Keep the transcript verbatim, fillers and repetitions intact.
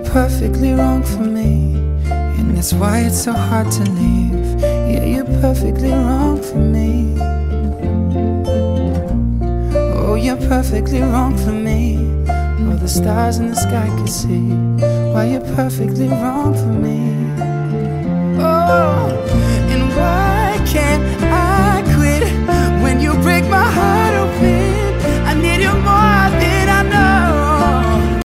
perfectly wrong for me, and that's why it's so hard to leave. Yeah, you're perfectly wrong for me. Oh, you're perfectly wrong for me. All the stars in the sky can see why you're perfectly wrong for me. Oh, and why